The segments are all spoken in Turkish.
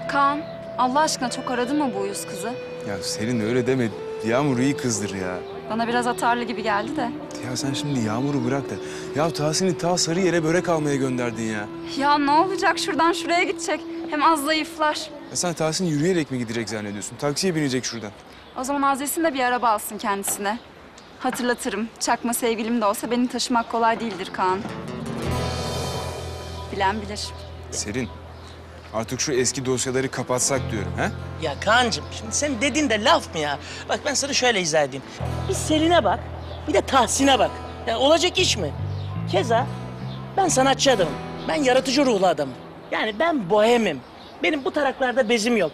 Kaan, Allah aşkına çok aradı mı bu uyuz kızı? Ya Selin öyle deme. Yağmur iyi kızdır ya. Bana biraz atarlı gibi geldi de. Ya sen şimdi Yağmur'u bırak da. Ya Tahsin'i ta Sarıyer'e börek almaya gönderdin ya. Ya ne olacak, şuradan şuraya gidecek. Hem az zayıflar. Ya sen Tahsin yürüyerek mi gidecek zannediyorsun? Taksiye binecek şuradan. O zaman Aziz'in de bir araba alsın kendisine. Hatırlatırım, çakma sevgilim de olsa beni taşımak kolay değildir Kaan. Bilen bilir. Selin, artık şu eski dosyaları kapatsak diyorum ha? Ya Kaan'cığım şimdi sen dediğin de laf mı ya? Bak ben sana şöyle izah edeyim. Bir Selin'e bak, bir de Tahsin'e bak. Ya olacak iş mi? Keza ben sanatçı adamım. Ben yaratıcı ruhlu adamım. Yani ben bohemim. Benim bu taraklarda bezim yok.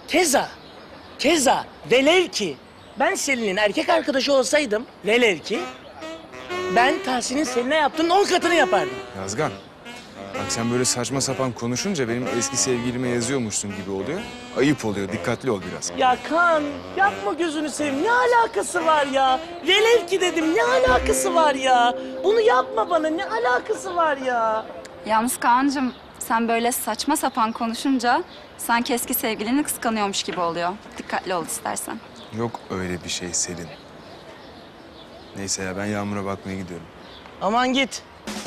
Keza velev ki ben Selin'in erkek arkadaşı olsaydım, velev ki ben Tahsin'in Selin'e yaptığının 10 katını yapardım. Yazgan, bak sen böyle saçma sapan konuşunca benim eski sevgilime yazıyormuşsun gibi oluyor. Ayıp oluyor, dikkatli ol biraz. Ya Kaan yapma gözünü seveyim. Ne alakası var ya? Velev ki dedim ne alakası var ya? Bunu yapma bana ne alakası var ya? Yalnız Kaan'cığım, sen böyle saçma sapan konuşunca sanki eski sevgilini kıskanıyormuş gibi oluyor. Dikkatli ol istersen. Yok öyle bir şey Selin. Neyse ya ben Yağmur'a bakmaya gidiyorum. Aman git.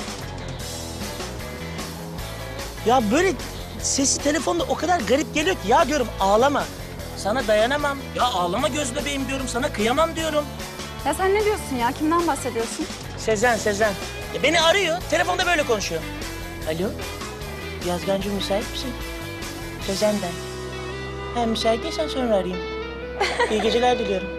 Ya böyle sesi telefonda o kadar garip geliyor ki ya diyorum ağlama. Sana dayanamam. Ya ağlama göz bebeğim diyorum sana kıyamam diyorum. Ya sen ne diyorsun ya? Kimden bahsediyorsun? Sezen. Ya beni arıyor telefonda böyle konuşuyor. Alo Yazgancığım müsait misin? Sezen ben. Ha müsait değilsen sonra arayayım. İyi geceler diliyorum.